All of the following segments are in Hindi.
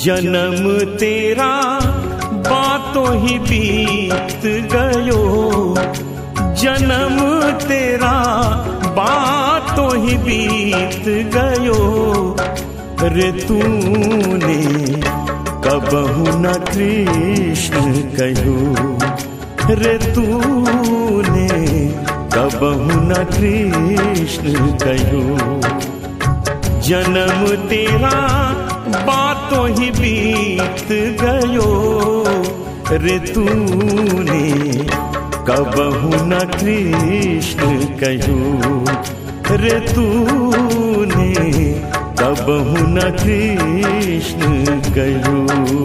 जन्म तेरा बातों ही बीत गयो, जन्म तेरा बातों ही बीत गयो। रे तूने कबहु न कृष्ण कहो, रे तूने कबहु न कृष्ण कहो। जन्म तेरा बातों ही बीत गयो, रे तूने कबहु न कृष्ण कहो, रे तूने कबहु न कृष्ण कहो।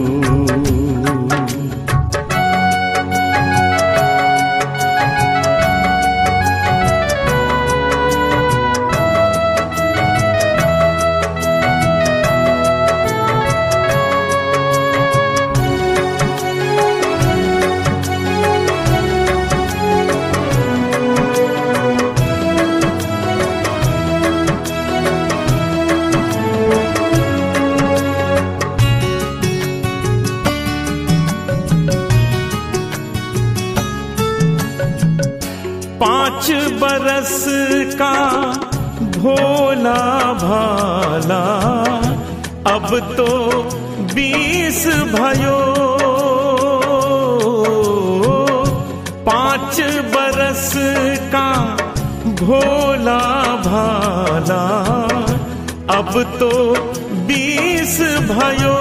पाँच बरस का भोला भाला, अब तो 20 भयो। 5 बरस का भोला भाला, अब तो 20 भयो।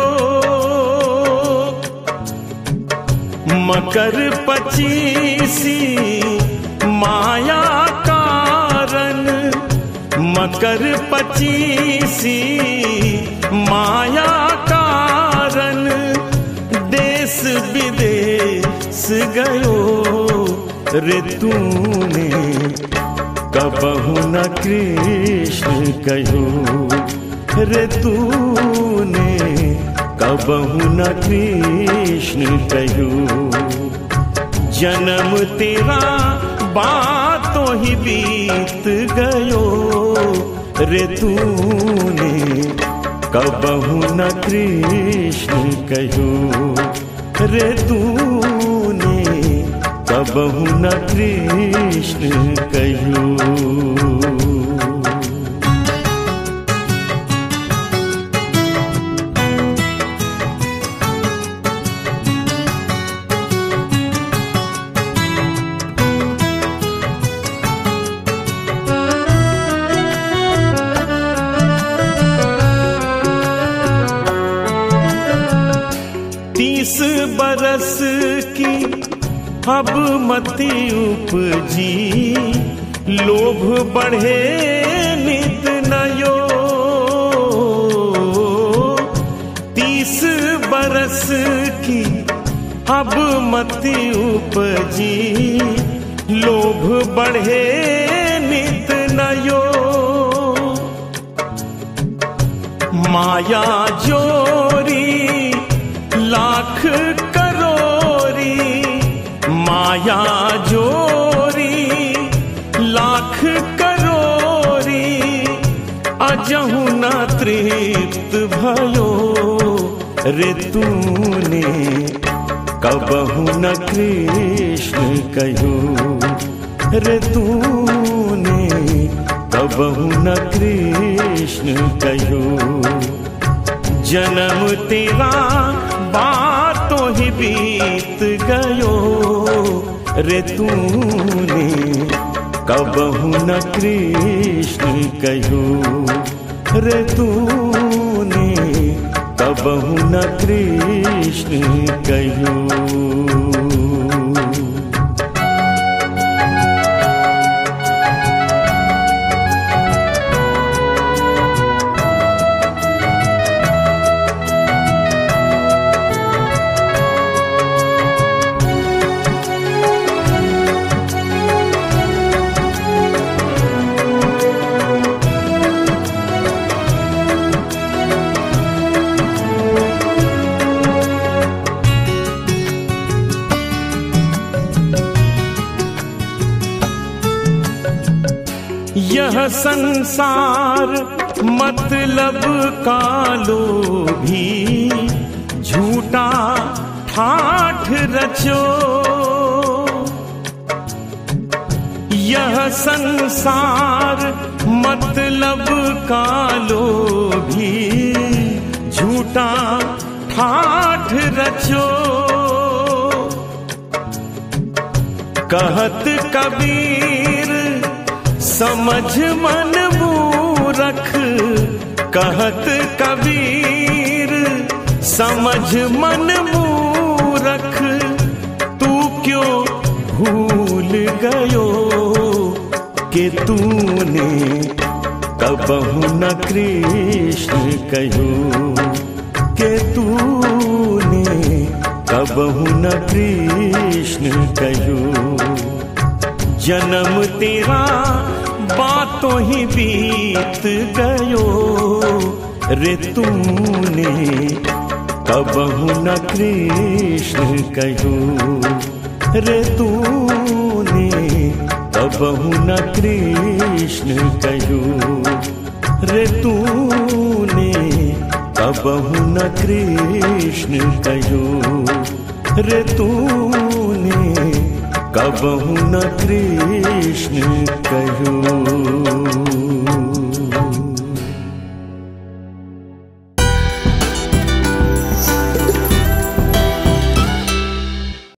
मकर 25 माया कारण, मकर 25 माया कारण, देश विदेश गयो। रे तूने कबहु न कृष्ण कहो, रे तूने कबहु न कृष्ण कहो। जन्म तेरा बातों ही बीत गयो, रे तूने कबहु न कृष्ण कहो, रे तूने कबहु न कृष्ण कहो। बरस की अब मति उपजी, लोभ बढ़े नित नयो। 30 बरस की अब मति उपजी, लोभ बढ़े नित नयो। माया जोरी लाख करोरी, माया जोरी लाख करोरी, अजहु न तृप्त भयो। रे तूने कबहु न कृष्ण कहो, रे तूने कबहु न कृष्ण कहो। जन्म तेरा बातों ही बीत गयो, रे तूने कबहु न कृष्ण कहो, रे तूने कबहु न कृष्ण कहो। यह संसार मतलब का लोभी, झूठा ठाठ रचो। यह संसार मतलब का लोभी, झूठा ठाठ रचो। कहत कबीर समझ मन मूरख, कहत कबीर समझ मन मूरख। तू क्यों भूल गयो कि तूने कबहु न कृष्ण कहो, कि तूने कबहु न कृष्ण कहो। जन्म तेरा बातों ही बीत गयो रे, तूने कबहु न कृष्ण कहो रे, तूने कबहु न कृष्ण कहो रे, तूने कबहु न कृष्ण कहो रे, तूने कबहु न कृष्ण कहो।